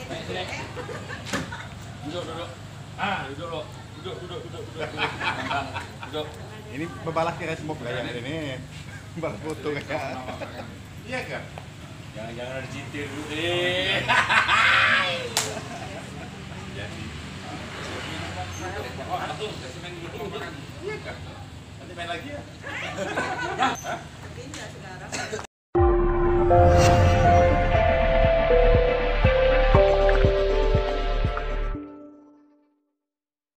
Duduk, duduk. Duduk lo. Duduk. Duduk. Ini membalas kira semua gaya ini. Balas foto kayak. Iya kan? Jangan ada cintir dulu. Jadi. Langsung kasih main dulu makan. Iya kan? Nanti main lagi ya. Pindah sekarang.